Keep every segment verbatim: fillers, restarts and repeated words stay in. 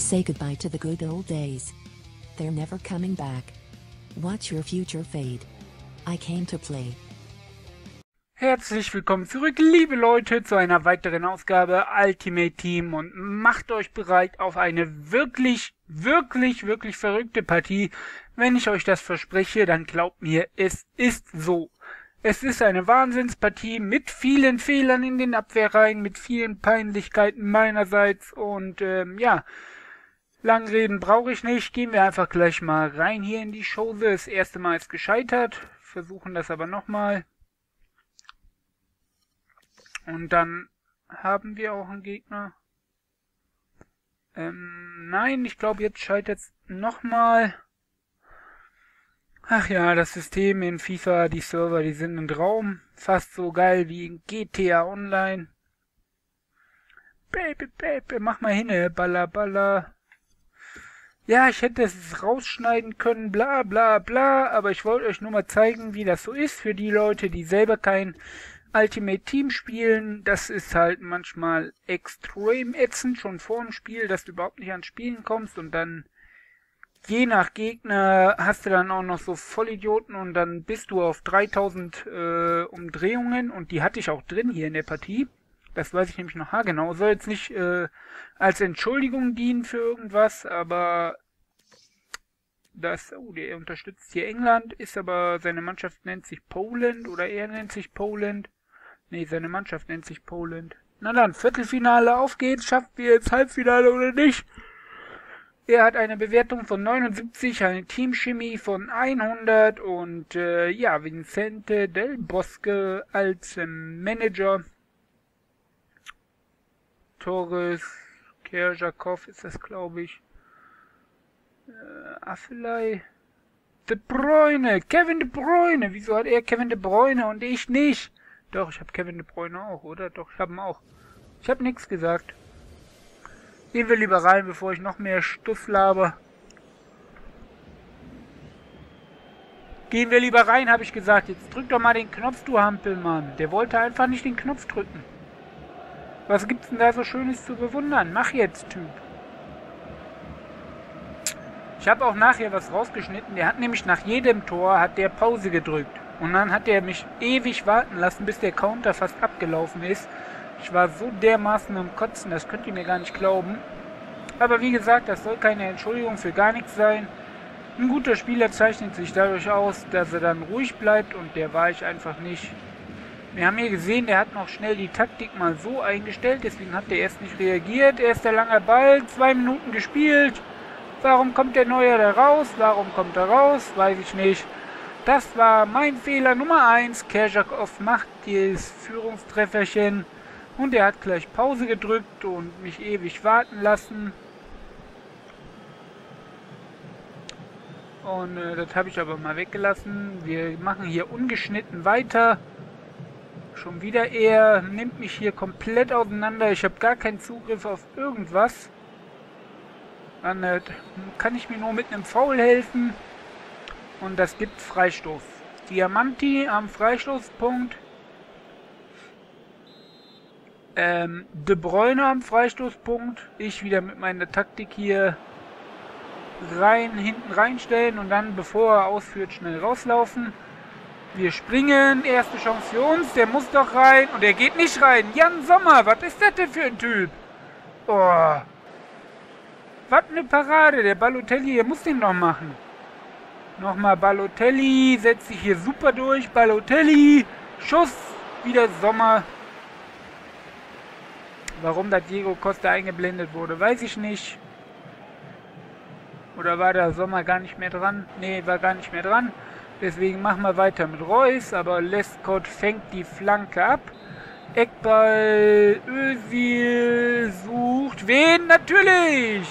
say goodbye to the good old days. They're never coming back. Watch your future fade. I came to play. Herzlich willkommen zurück, liebe Leute, zu einer weiteren Ausgabe Ultimate Team und macht euch bereit auf eine wirklich, wirklich, wirklich verrückte Partie. Wenn ich euch das verspreche, dann glaubt mir, es ist so. Es ist eine Wahnsinnspartie mit vielen Fehlern in den Abwehrreihen, mit vielen Peinlichkeiten meinerseits und ähm, ja, lang reden brauche ich nicht. Gehen wir einfach gleich mal rein hier in die Chose. Das erste Mal ist gescheitert, versuchen das aber nochmal. Und dann haben wir auch einen Gegner. Ähm, nein, ich glaube, jetzt scheitert es nochmal. Ach ja, das System in FIFA, die Server, die sind ein Traum. Fast so geil wie in G T A Online. Baby, baby, mach mal hin, baller, baller. Ja, ich hätte es rausschneiden können, bla, bla, bla. Aber ich wollte euch nur mal zeigen, wie das so ist für die Leute, die selber kein Ultimate Team spielen. Das ist halt manchmal extrem ätzend, schon vor dem Spiel, dass du überhaupt nicht ans Spielen kommst und dann je nach Gegner hast du dann auch noch so Vollidioten und dann bist du auf dreitausend äh, Umdrehungen und die hatte ich auch drin hier in der Partie. Das weiß ich nämlich noch haargenau. Soll jetzt nicht äh, als Entschuldigung dienen für irgendwas, aber das, oh, der unterstützt hier England, ist aber, seine Mannschaft nennt sich Poland oder er nennt sich Poland. Nee, seine Mannschaft nennt sich Poland. Na dann, Viertelfinale, auf geht's, schafft wir jetzt Halbfinale oder nicht? Er hat eine Bewertung von neunundsiebzig, eine Teamchemie von hundert und äh, ja, Vincente Del Bosque als ähm, Manager. Torres, Kerjakov ist das, glaube ich. Äh, Affelay. De Bruyne, Kevin De Bruyne. Wieso hat er Kevin De Bruyne und ich nicht? Doch, ich habe Kevin De Bruyne auch, oder? Doch, ich habe ihn auch. Ich habe nichts gesagt. Gehen wir lieber rein, bevor ich noch mehr Stuss laber. Gehen wir lieber rein, habe ich gesagt. Jetzt drück doch mal den Knopf, du Hampelmann. Der wollte einfach nicht den Knopf drücken. Was gibt's denn da so Schönes zu bewundern? Mach jetzt, Typ. Ich habe auch nachher was rausgeschnitten. Der hat nämlich nach jedem Tor hat der Pause gedrückt. Und dann hat er mich ewig warten lassen, bis der Counter fast abgelaufen ist. Ich war so dermaßen am Kotzen, das könnt ihr mir gar nicht glauben. Aber wie gesagt, das soll keine Entschuldigung für gar nichts sein. Ein guter Spieler zeichnet sich dadurch aus, dass er dann ruhig bleibt und der war ich einfach nicht. Wir haben hier gesehen, der hat noch schnell die Taktik mal so eingestellt, deswegen hat der erst nicht reagiert. Erst der lange Ball, zwei Minuten gespielt. Warum kommt der Neuer da raus? Warum kommt er raus? Weiß ich nicht. Das war mein Fehler Nummer eins. Kerjakov macht dieses Führungstrefferchen. Und er hat gleich Pause gedrückt und mich ewig warten lassen. Und äh, das habe ich aber mal weggelassen. Wir machen hier ungeschnitten weiter. Schon wieder er nimmt mich hier komplett auseinander. Ich habe gar keinen Zugriff auf irgendwas. Dann äh, kann ich mir nur mit einem Foul helfen. Und das gibt Freistoß. Diamanti am Freistoßpunkt. Ähm, De Bruyne am Freistoßpunkt. Ich wieder mit meiner Taktik hier rein, hinten reinstellen und dann, bevor er ausführt, schnell rauslaufen. Wir springen. Erste Chance für uns. Der muss doch rein. Und er geht nicht rein. Jan Sommer, was ist das denn für ein Typ? Oh. Was eine Parade. Der Balotelli, der muss den noch machen. Nochmal Balotelli. Setzt sich hier super durch. Balotelli. Schuss. Wieder Sommer. Warum da Diego Costa eingeblendet wurde, weiß ich nicht. Oder war der Sommer gar nicht mehr dran? Ne, war gar nicht mehr dran. Deswegen machen wir weiter mit Reus. Aber Lescott fängt die Flanke ab. Eckball. Özil sucht. Wen? Natürlich!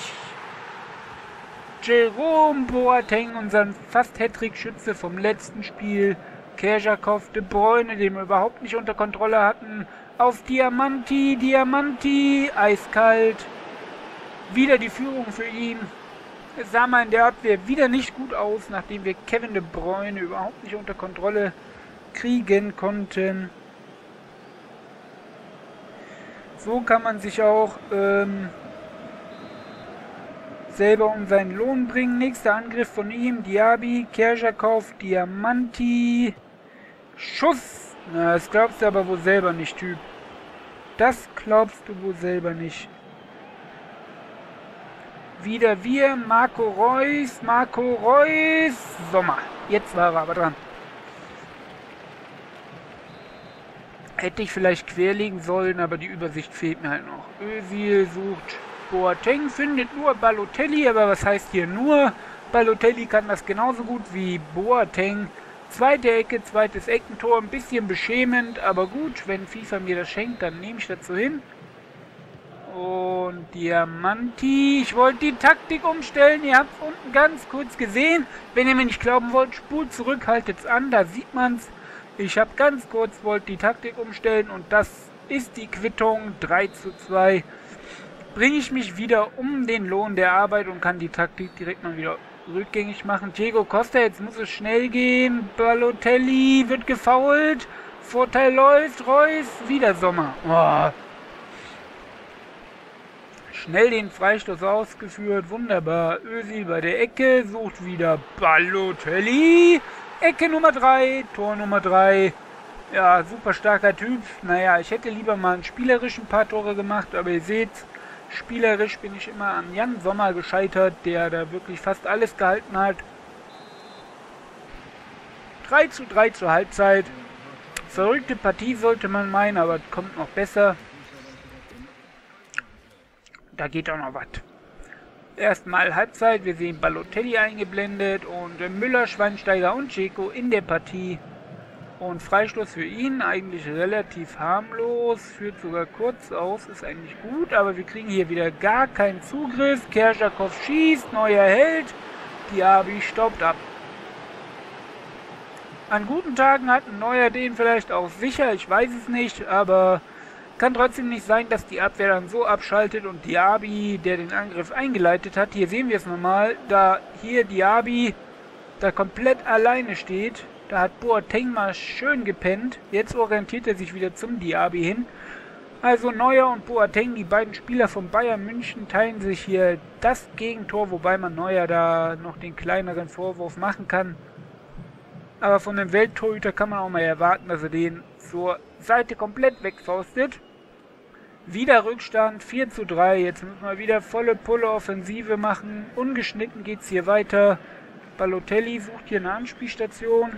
Jerome Boateng, unseren fast Hattrick-Schütze vom letzten Spiel. Kerjakov, De Bruyne, den wir überhaupt nicht unter Kontrolle hatten. Auf Diamanti, Diamanti, eiskalt. Wieder die Führung für ihn. Es sah mal in der Abwehr wieder nicht gut aus, nachdem wir Kevin De Bruyne überhaupt nicht unter Kontrolle kriegen konnten. So kann man sich auch ähm, jetzt selber um seinen Lohn bringen. Nächster Angriff von ihm. Diaby, Kerschakov, Diamanti. Schuss. Na, das glaubst du aber wohl selber nicht, Typ. Das glaubst du wohl selber nicht. Wieder wir. Marco Reus. Marco Reus. Sommer. Jetzt war er aber dran. Hätte ich vielleicht querlegen sollen, aber die Übersicht fehlt mir halt noch. Özil sucht Boateng, findet nur Balotelli, aber was heißt hier nur? Balotelli kann das genauso gut wie Boateng. Zweite Ecke, zweites Eckentor, ein bisschen beschämend, aber gut, wenn FIFA mir das schenkt, dann nehme ich das so hin. Und Diamanti, ich wollte die Taktik umstellen, ihr habt es unten ganz kurz gesehen. Wenn ihr mir nicht glauben wollt, spult zurück, haltet es an, da sieht man es. Ich habe ganz kurz, wollte die Taktik umstellen und das ist die Quittung, drei zu zwei. Bringe ich mich wieder um den Lohn der Arbeit und kann die Taktik direkt mal wieder rückgängig machen. Diego Costa, jetzt muss es schnell gehen. Balotelli wird gefoult. Vorteil läuft. Reus, wieder Sommer. Oh. Schnell den Freistoß ausgeführt. Wunderbar. Özil bei der Ecke. Sucht wieder Balotelli. Ecke Nummer drei. Tor Nummer drei. Ja, super starker Typ. Naja, ich hätte lieber mal einen spielerischen paar Tore gemacht. Aber ihr seht, spielerisch bin ich immer an Jan Sommer gescheitert, der da wirklich fast alles gehalten hat. drei zu drei zur Halbzeit. Verrückte Partie sollte man meinen, aber kommt noch besser. Da geht auch noch was. Erstmal Halbzeit, wir sehen Balotelli eingeblendet und Müller, Schweinsteiger und Dzeko in der Partie. Und Freistoß für ihn, eigentlich relativ harmlos, führt sogar kurz aus, ist eigentlich gut, aber wir kriegen hier wieder gar keinen Zugriff. Kerschakov schießt, neuer Held, Diaby staubt ab. An guten Tagen hat ein Neuer den vielleicht auch sicher, ich weiß es nicht, aber kann trotzdem nicht sein, dass die Abwehr dann so abschaltet und Diaby, der den Angriff eingeleitet hat, hier sehen wir es nochmal, da hier Diaby da komplett alleine steht. Da hat Boateng mal schön gepennt. Jetzt orientiert er sich wieder zum Diaby hin. Also Neuer und Boateng, die beiden Spieler von Bayern München, teilen sich hier das Gegentor, wobei man Neuer da noch den kleineren Vorwurf machen kann. Aber von dem Welttorhüter kann man auch mal erwarten, dass er den zur Seite komplett wegfaustet. Wieder Rückstand, vier zu drei. Jetzt müssen wir wieder volle Pulle Offensive machen. Ungeschnitten geht es hier weiter. Balotelli sucht hier eine Anspielstation.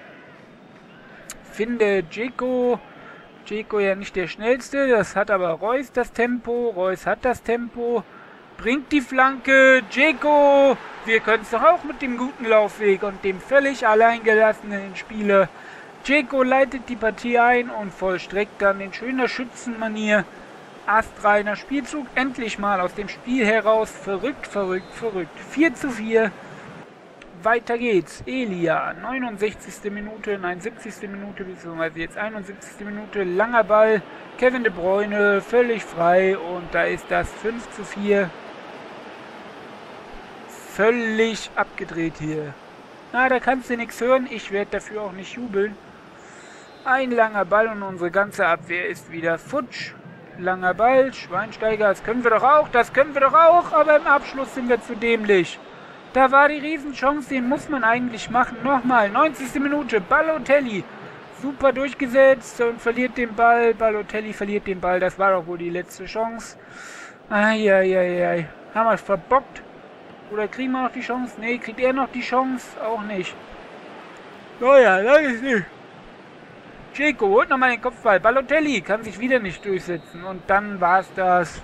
Finde Dzeko. Dzeko ja nicht der schnellste, das hat aber Reus das Tempo. Reus hat das Tempo. Bringt die Flanke. Dzeko. Wir können es doch auch mit dem guten Laufweg und dem völlig alleingelassenen Spieler. Dzeko leitet die Partie ein und vollstreckt dann in schöner Schützenmanier. Astreiner Spielzug. Endlich mal aus dem Spiel heraus. Verrückt, verrückt, verrückt. vier zu vier. Weiter geht's. Elia, neunundsechzigste Minute, nein, siebzigste Minute, beziehungsweise jetzt einundsiebzigste Minute, langer Ball, Kevin De Bruyne, völlig frei und da ist das fünf zu vier. Völlig abgedreht hier. Na, da kannst du nichts hören, ich werde dafür auch nicht jubeln. Ein langer Ball und unsere ganze Abwehr ist wieder futsch. Langer Ball, Schweinsteiger, das können wir doch auch, das können wir doch auch, aber im Abschluss sind wir zu dämlich. Da war die Riesenchance, den muss man eigentlich machen. Nochmal, neunzigste Minute, Balotelli. Super durchgesetzt und verliert den Ball. Balotelli verliert den Ball, das war doch wohl die letzte Chance. Eieiei, haben wir es verbockt? Oder kriegen wir noch die Chance? Ne, kriegt er noch die Chance? Auch nicht. Naja, das ist nicht. Dzeko holt nochmal den Kopfball. Balotelli kann sich wieder nicht durchsetzen. Und dann war es das.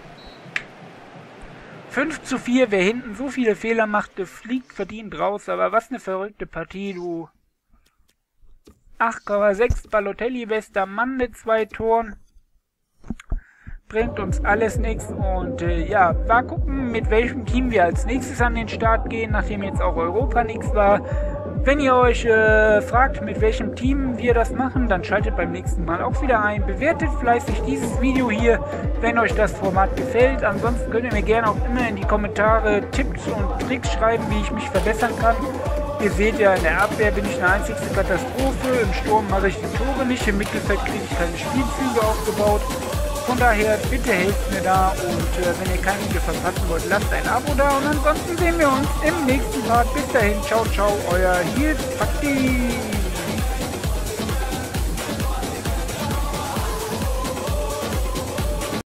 fünf zu vier, wer hinten so viele Fehler machte, fliegt verdient raus. Aber was eine verrückte Partie, du. acht Komma sechs, Balotelli, bester Mann mit zwei Toren. Bringt uns alles nichts. Und äh, ja, mal gucken, mit welchem Team wir als nächstes an den Start gehen, nachdem jetzt auch Europa nichts war. Wenn ihr euch äh, fragt, mit welchem Team wir das machen, dann schaltet beim nächsten Mal auch wieder ein. Bewertet fleißig dieses Video hier, wenn euch das Format gefällt. Ansonsten könnt ihr mir gerne auch immer in die Kommentare Tipps und Tricks schreiben, wie ich mich verbessern kann. Ihr seht ja, in der Abwehr bin ich eine einzigste Katastrophe. Im Sturm mache ich die Tore nicht, im Mittelfeld kriege ich keine Spielzüge aufgebaut. Von daher, bitte helft mir da und äh, wenn ihr kein Video verpassen wollt, lasst ein Abo da und ansonsten sehen wir uns im nächsten Part. Bis dahin, ciao, ciao, euer Heels Fakti.